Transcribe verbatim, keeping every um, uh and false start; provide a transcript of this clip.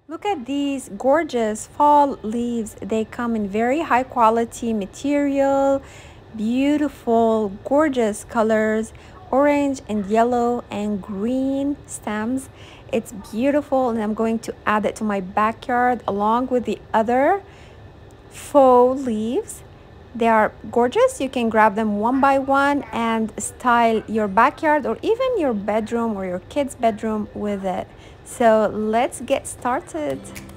Look at these gorgeous fall leaves. They come in very high quality material, beautiful, gorgeous colors, orange and yellow and green stems. It's beautiful, and I'm going to add it to my backyard along with the other faux leaves. They are gorgeous. You can grab them one by one and style your backyard or even your bedroom or your kids' bedroom with it. So let's get started.